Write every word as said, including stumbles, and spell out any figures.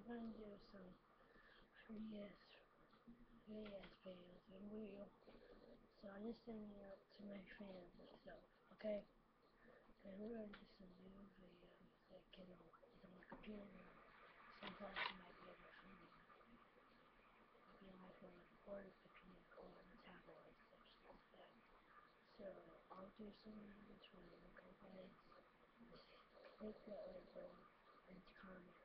gonna do some free ass, free ass videos and real. So I'm just sending it out to my fans and stuff, okay? And we're gonna do some new videos that can is on the computer now. Sometimes you might be on your phone. Might be on my phone, or if you need to call on the tablet and stuff like that. So I'll do some of this one, okay guys? Just click that like button and comment.